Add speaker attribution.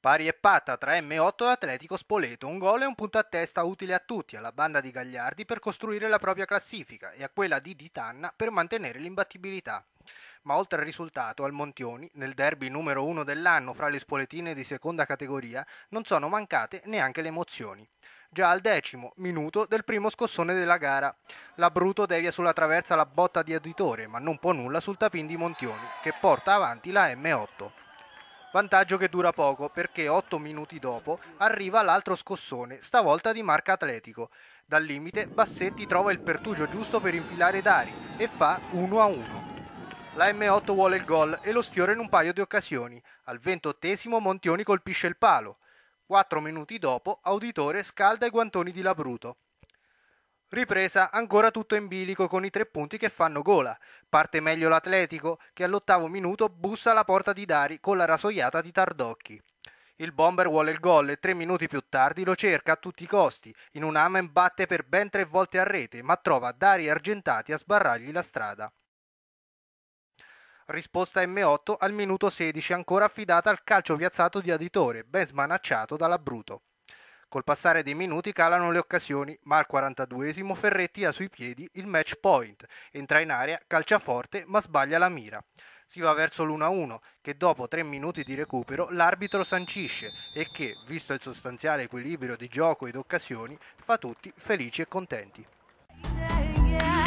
Speaker 1: Pari e patta tra M8 e Atletico Spoleto, un gol e un punto a testa utile a tutti, alla banda di Gagliardi per costruire la propria classifica e a quella di Ditanna per mantenere l'imbattibilità. Ma oltre al risultato, al Montioni, nel derby numero 1 dell'anno fra le spoletine di seconda categoria, non sono mancate neanche le emozioni. Già al 10° minuto del primo scossone della gara, la Bruto devia sulla traversa la botta di Auditore, ma non può nulla sul tapin di Montioni, che porta avanti la M8. Vantaggio che dura poco perché 8 minuti dopo arriva l'altro scossone, stavolta di marca Atletico. Dal limite Bassetti trova il pertugio giusto per infilare Dari e fa 1-1. La M8 vuole il gol e lo sfiora in un paio di occasioni. Al 28° Montioni colpisce il palo. 4 minuti dopo Auditore scalda i guantoni di Labruto. Ripresa ancora tutto in bilico con i 3 punti che fanno gola. Parte meglio l'Atletico che all'8° minuto bussa alla porta di Dari con la rasoiata di Tardocchi. Il bomber vuole il gol e 3 minuti più tardi lo cerca a tutti i costi. In un amen batte per ben 3 volte a rete ma trova Dari Argentati a sbarrargli la strada. Risposta M8 al minuto 16 ancora affidata al calcio piazzato di Aditore, ben smanacciato dalla Bruto. Col passare dei minuti calano le occasioni, ma al 42° Ferretti ha sui piedi il match point, entra in area, calcia forte ma sbaglia la mira. Si va verso l'1-1 che dopo 3 minuti di recupero l'arbitro sancisce e che, visto il sostanziale equilibrio di gioco ed occasioni, fa tutti felici e contenti.